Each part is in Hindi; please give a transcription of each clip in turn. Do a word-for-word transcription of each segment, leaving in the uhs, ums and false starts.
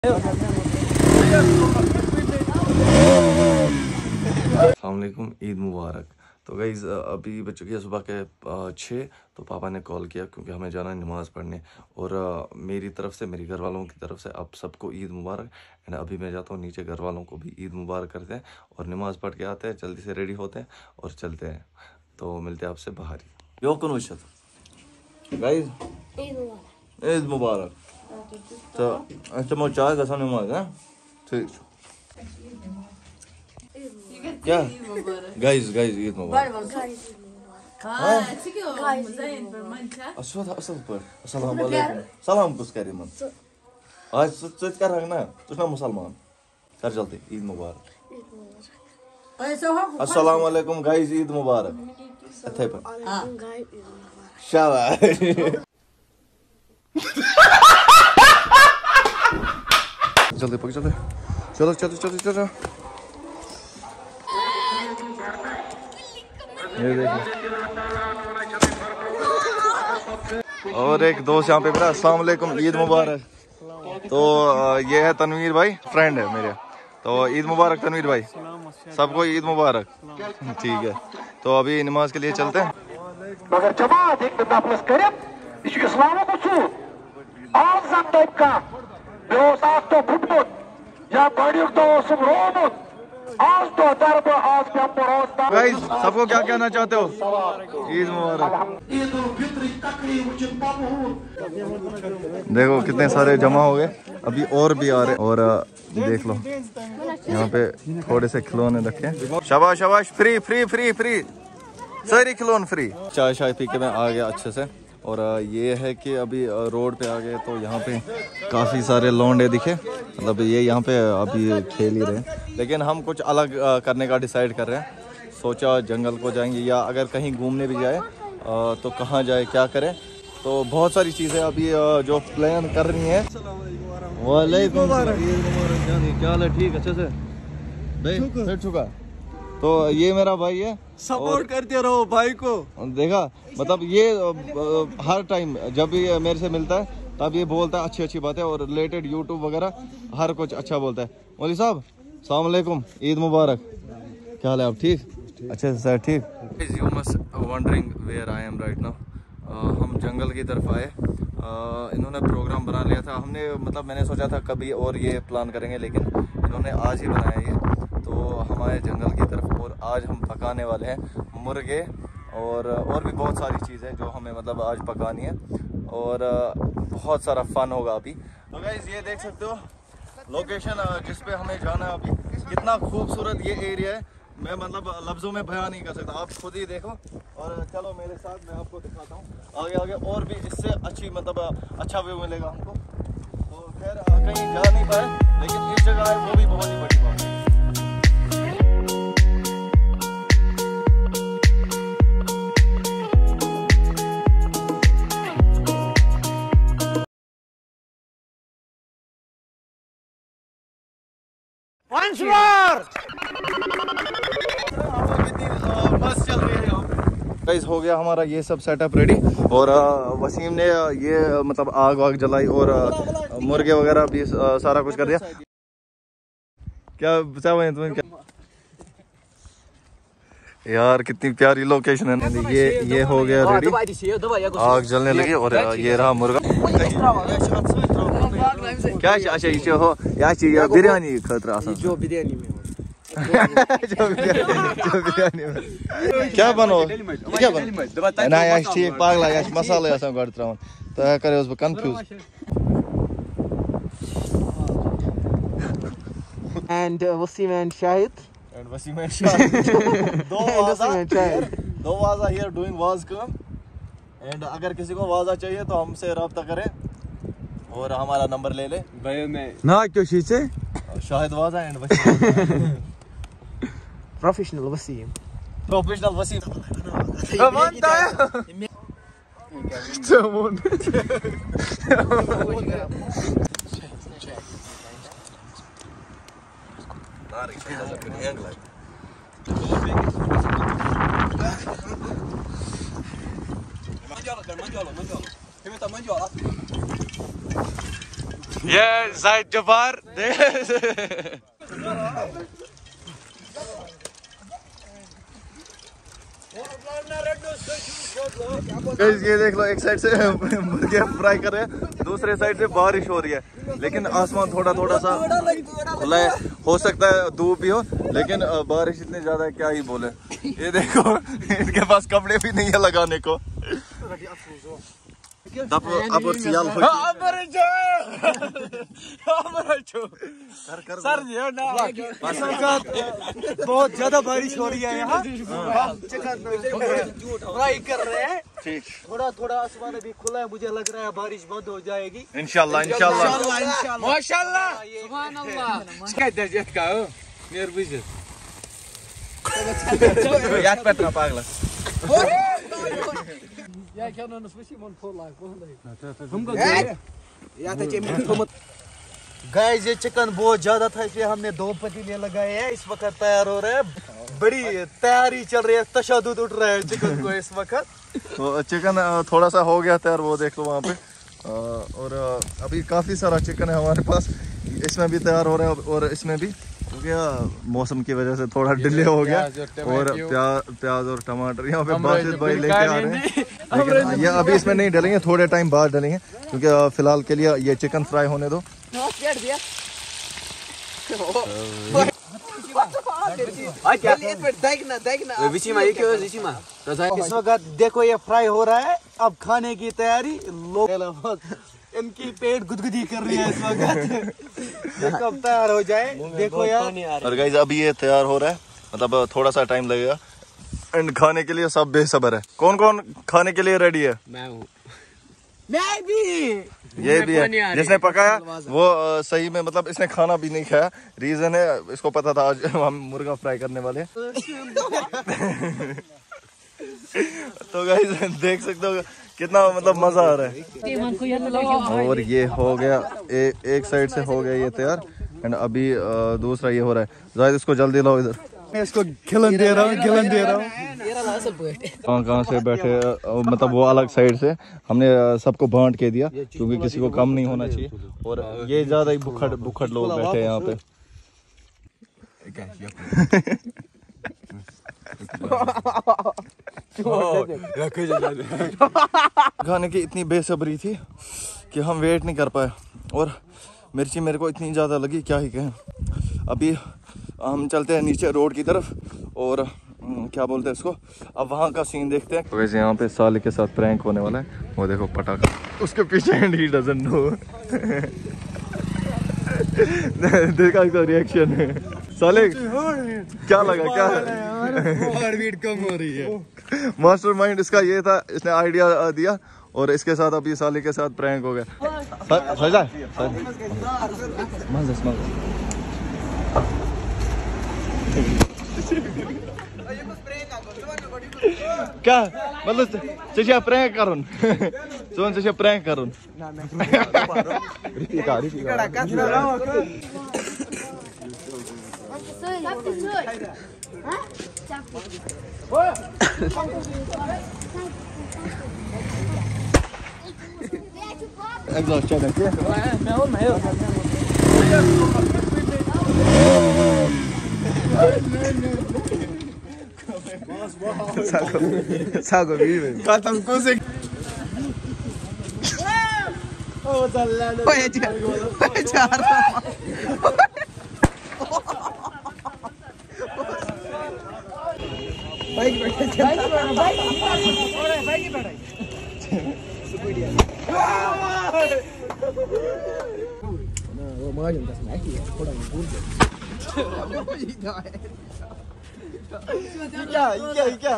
अस्सलामुअलैकुम, ईद मुबारक। तो गाइज़ अभी बज चुकी है सुबह के छः। तो पापा ने कॉल किया क्योंकि हमें जाना है नमाज़ पढ़ने। और uh, मेरी तरफ से, मेरी घर वालों की तरफ से आप सबको ईद मुबारक। एंड अभी मैं जाता हूँ नीचे, घर वालों को भी ईद मुबारक करते हैं और नमाज़ पढ़ के आते हैं, जल्दी से रेडी होते हैं और चलते हैं। तो मिलते हैं आपसे बाहर ही। यो कौन वशत गाइज़ ईद मुबारक। तो अच्छा मैं चाय का नमाज है ठीक क्या गाइस गाइस ईद मुबारक। अस्सलाम वालेकुम सलाम कुछ करे मन आज सच कर ना तू ना मुसलमान कर जल्दी ईद मुबारक। अस्सलाम वालेकुम गाइस ईद मुबारक। अथे पर शाबाश जल्दी पक जल्दी चलो चलो चलो चलो। ये देखो और एक दोस्त यहाँ पे मेरा। अस्सलाम वालेकुम ईद मुबारक। तो ये है तनवीर भाई, फ्रेंड है मेरे। तो ईद मुबारक तनवीर भाई, सबको ईद मुबारक। ठीक है तो अभी नमाज के लिए चलते हैं। मगर जमात एक नफस करें इस्लाम को सू आज टाइप का व्यवसाय तो फुटमुट या बड़ी तो सुबरोमुट आज तो दर्ब आज पे परोसता। गाइस सबको क्या कहना चाहते हो? ईद मुबारक। देखो कितने सारे जमा हो गए, अभी और भी आ रहे। और देख लो यहाँ पे थोड़े से खिलौने रखे। शाबाश शाबाश, फ्री फ्री फ्री फ्री सारी खिलौने फ्री। चाय शाय पी के मैं आ गया अच्छे से। और ये है कि अभी रोड पे आ गए तो यहाँ पे काफ़ी सारे लौंडे दिखे, मतलब ये यहाँ पे अभी खेल ही रहे। लेकिन हम कुछ अलग करने का डिसाइड कर रहे हैं। सोचा जंगल को जाएंगे या अगर कहीं घूमने भी जाए तो कहाँ जाए, क्या करें। तो बहुत सारी चीज़ें अभी जो प्लान कर रही हैं। वालेकुम क्या हाल है? ठीक अच्छे से भाई चुका। तो ये मेरा भाई है, सपोर्ट करते रहो भाई को। देखा मतलब ये हर टाइम जब भी मेरे से मिलता है तब ये बोलता है अच्छी अच्छी बातें और रिलेटेड यूट्यूब वगैरह हर कुछ अच्छा बोलता है। मौलवी साहब अस्सलाम वालेकुम ईद मुबारक। क्या हाल है आप? ठीक अच्छे से सर ठीक। You must wondering where I am right now. हम जंगल की तरफ आए। uh, इन्होंने प्रोग्राम बना लिया था, हमने मतलब मैंने सोचा था कभी और ये प्लान करेंगे लेकिन इन्होंने आज ही बनाया ये। तो हम आए जंगल की तरफ और आज हम पकाने वाले हैं मुर्गे और और भी बहुत सारी चीज़ें जो हमें मतलब आज पकानी है और बहुत सारा फन होगा अभी। तो गाइस ये देख सकते हो लोकेशन जिस पे हमें जाना है अभी, कितना खूबसूरत ये एरिया है। मैं मतलब लफ्ज़ों में बयान नहीं कर सकता, आप खुद ही देखो। और चलो मेरे साथ, मैं आपको दिखाता हूँ आगे आगे और भी इससे अच्छी मतलब अच्छा व्यू मिलेगा हमको। तो खैर कहीं जा नहीं पाए लेकिन इस जगह है वो भी बहुत ही बड़ी बात है। Once more! बस चल रही है गाइस। हो गया हमारा ये सब सेटअप रेडी और वसीम ने ये मतलब आग वाग जलाई और मुर्गे वगैरह भी सारा कुछ कर दिया। क्या बचा हुआ है तुम्हें? क्या यार कितनी प्यारी लोकेशन है। ये ये हो गया रेडी, आग जलने लगी और ये रहा मुर्गा। क्या अच्छा ये हो या चीज बिरयानी खतरा जो बिरयानी में जो बिरयानी में क्या बनो क्या बनो ना या ठीक पागला या मसाला या सब गड़ त्रावन तो करे उस confuse. And uh, Wasim and Shahid. And Wasim and Shahid. दो वाजा दो वाजा here doing वाज काम। And अगर किसी को वाजा चाहिए तो हमसे राब्ता करें और हमारा नंबर ले ले भाई में ना क्यों शीशे Shahid Waja and Wasim. Professional Wasim professional Wasim कमांडा है चमोन Mangialo, mangialo, mangialo. Che metta mangialo. ये जाहिद जब्बार ये देख लो, एक साइड से मुर्गे फ्राई कर रहे हैं, दूसरे साइड से बारिश हो रही है, लेकिन आसमान थोड़ा थोड़ा सा खुला है, हो सकता है धूप भी हो, लेकिन बारिश इतनी ज्यादा है क्या ही बोले। ये देखो इनके पास कपड़े भी नहीं है लगाने को। Dap abur sial hoy. Abur jo. Abur jo. Sir ji ना इस वक्त बहुत ज्यादा बारिश हो रही है यहाँ। हम चिकन फ्राई कर रहे हैं। ठीक। थोड़ा थोड़ा आसमान अभी खुला है, मुझे लग रहा है बारिश बंद हो जाएगी। इंशाल्लाह इंशाल्लाह माशाल्लाह सुभान अल्लाह। क्या दर्जत का हो निर्विज याद पेट्रा पागला। Ja, ik heb nog een swissie man voor लाख गाइस ये चिकन बहुत ज्यादा था, इसलिए हमने दो पतीले लगाए हैं। इस वक्त तैयार हो रहा है, बड़ी तैयारी चल रही है, तशद्दुद उठ रहा है चिकन को इस वक्त। तो चिकन थोड़ा सा हो गया तैयार, वो देख लो वहाँ पे। और अभी काफी सारा चिकन है हमारे पास, इसमें भी तैयार हो रहा है और इसमें भी, क्योंकि मौसम की वजह से थोड़ा डिले हो गया। और प्याज प्याज और टमाटर यहाँ पे बासित भाई लेके आ रहे हैं, लेकिन ये अभी इसमें नहीं डलेंगे, थोड़े टाइम बाद डलेंगे, क्योंकि फिलहाल के लिए ये चिकन फ्राई होने दो। इस वक्त देखो ये फ्राई हो रहा है, अब खाने की तैयारी, लोग इनकी पेट गुदगुदी कर रही है इस वक्त। कब तैयार हो जाए देखो यार। और गाइस अभी ये तैयार हो रहा है, मतलब थोड़ा सा टाइम लगेगा, एंड खाने के लिए सब बेसब्र है। कौन कौन खाने के लिए रेडी है? मैं हूँ। मैं भी। ये भी है, जिसने पकाया वो आ, सही में मतलब इसने खाना भी नहीं खाया। रीजन है, इसको पता था आज हम मुर्गा फ्राई करने वाले। तो गाइस देख सकते हो कितना मतलब मजा आ रहा है। और ये हो गया ए, एक साइड से हो गया ये तैयार, एंड अभी आ, दूसरा ये हो रहा है। जाहिद इसको जल्दी लाओ इधर, मैं इसको खिलन दे रहा हूँ, खिलन दे रहा हूँ। कहाँ कहाँ से बैठे, मतलब वो अलग साइड से हमने सबको बांट के दिया, क्योंकि किसी को कम नहीं होना चाहिए। और ये ज्यादा ही बुखड़ बुखड़ लोग बैठे हैं यहाँ पे। खाने की इतनी बेसब्री थी कि हम वेट नहीं कर पाए, और मिर्ची मेरे को इतनी ज़्यादा लगी क्या ही कहें। अभी हम चलते हैं नीचे रोड की तरफ, और क्या बोलते हैं इसको, अब वहाँ का सीन देखते हैं। वैसे यहाँ पे साले के साथ प्रैंक होने वाला है, वो देखो पटाखा उसके पीछे, एंड ही डजंट नो। देखा इसका रिएक्शन है। साले क्या लगा, क्या हार्ट बीट कम हो रही है। मास्टरमाइंड इसका ये था, इसने आइडिया दिया, और इसके साथ अभी साले के साथ प्रैंक हो गया। क्या मतलब चेचा प्रैंक करून सोन चेचा प्रैंक करून रिपीट रिपीट exhaust channel क्या मैं और मैं Saco, saco vive. Katam kusik. Oh, dallalo. Oye, chica. Oye, charra. Bike बैठे bike बैठो bike अरे bike ही बैठा सुपीडिया ना वो मार जंता से नहीं थोड़ा भूल गया क्या क्या क्या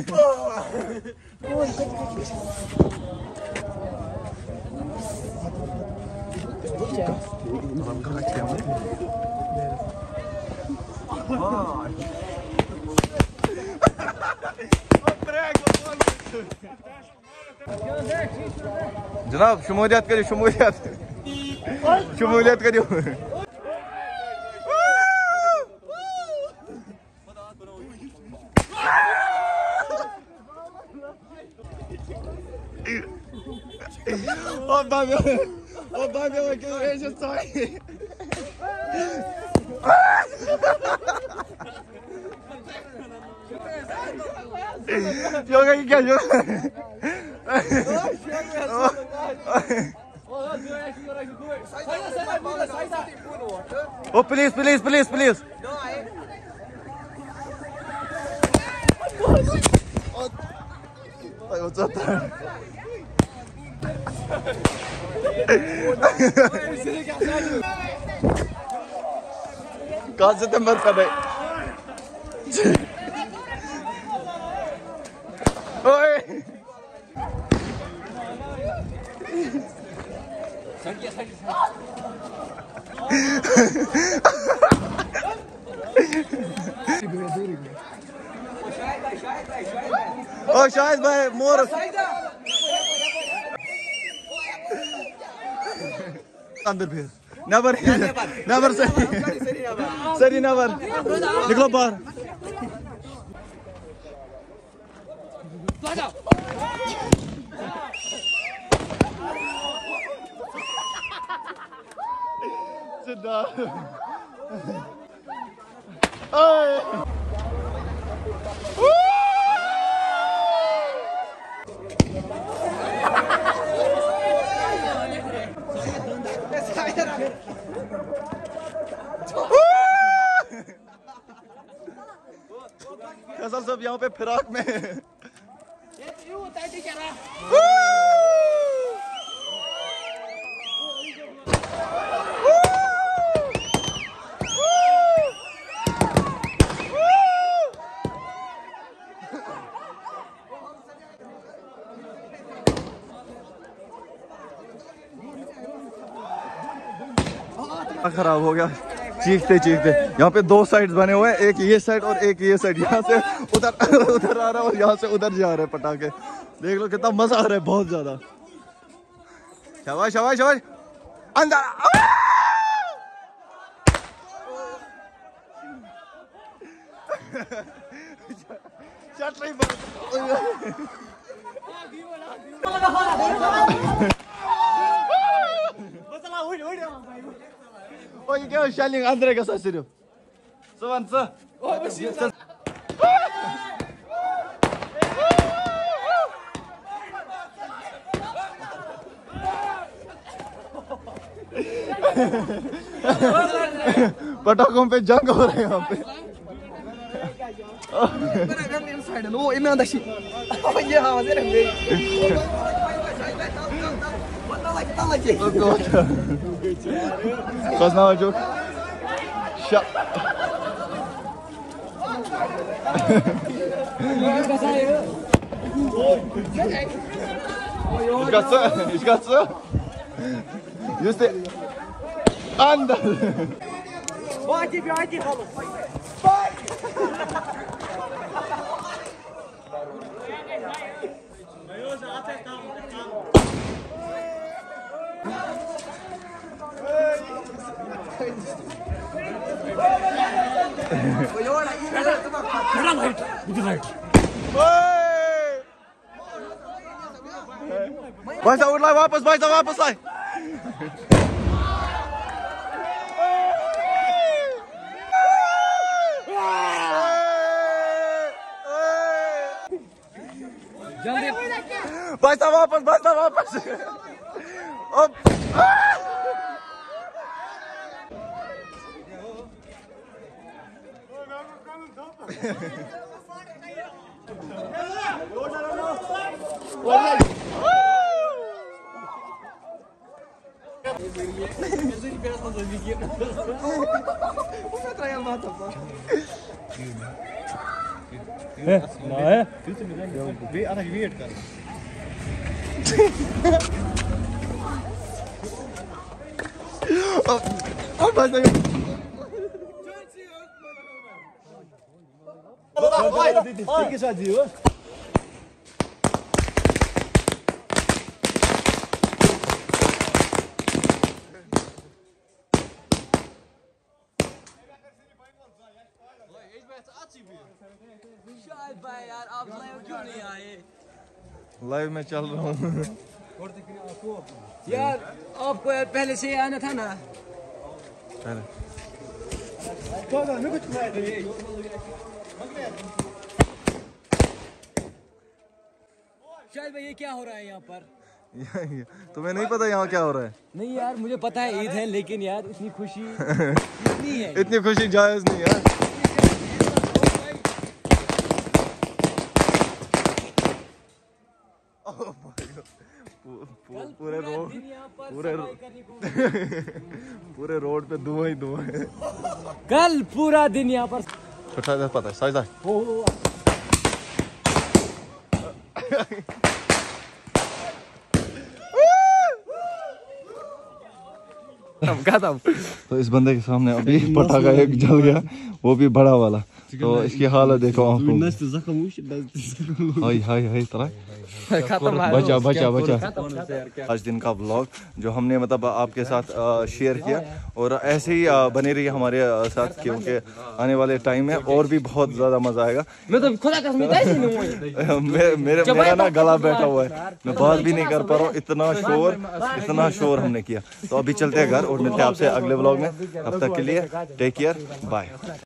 जनाब शमूलियत करिए शमूलियत शमूलियत करिए ओ Oh, bak bak görüyorsun say. Yok yok gel yok. Oh please please please please. Ay o zaten. Gazete मत कर रहे ओए ओ शायद भाई मोर अंदर फिर नेवर नेवर सरी सरी नेवर निकलो बाहर सीधा फैसल सब यहाँ पे फिराक में खराब हो गया चीखते चीखते। यहाँ पे दो साइड्स बने हुए हैं, एक ये साइड और एक ये साइड। यहाँ से उधर उधर आ रहा है और यहाँ से उधर जा रहे हैं पटाखे। देख लो कितना मजा आ रहा है, बहुत ज्यादा। शाबाश शाबाश शाबाश अंदर चट रही Oh, you go shelling Andre ka sa sirio. So one sir. Oh, basi. पटाखों पे जंग हो रहा है यहाँ पे। No, ina da shi. ये हाँ मजे रंगे। Kas now a joke? Shut. Ich got so. Ich got so. Just the under. Hadi bir hadi kalın. भाई साहब उठ लाए वापस, भाई साहब वापस लाए। भाई साहब वापस, भाई साहब वापस। Oh, भाई साहब que já viu? शायद भाई यार आप लाइव क्यों नहीं आए? लाइव में चल रहा हूँ। यार आपको यार पहले से आना था ना। शायद भाई ये क्या हो रहा है यहाँ पर? तुम्हें नहीं पता यहाँ क्या हो रहा है? नहीं यार मुझे पता है ईद है, लेकिन यार इतनी खुशी इतनी है। इतनी खुशी जायज नहीं यार। पूरे रोड पूरे पूरे रोड पे धुआं ही धुआं है। कल पूरा दिन यहाँ पर छोटा पता है साइजा। तो इस बंदे के सामने अभी पटाखा एक जल गया, वो भी बड़ा वाला। तो इसकी हालत देखो आंखों। हाय हाय हाय तरह बचा बचा बचा। आज दिन का व्लॉग जो हमने मतलब आपके साथ शेयर किया, और ऐसे ही बने रही हमारे साथ, क्योंकि आने वाले टाइम में और भी बहुत ज़्यादा मज़ा आएगा। मैं तो खुदा कसम मेरे मेरे मेरा ना गला बैठा हुआ है, मैं बात भी नहीं कर पा रहा हूँ, इतना शोर इतना शोर हमने किया। तो अभी चलते हैं घर और मिलते हैं आपसे अगले व्लॉग में। तब तक के लिए टेक केयर, बाय।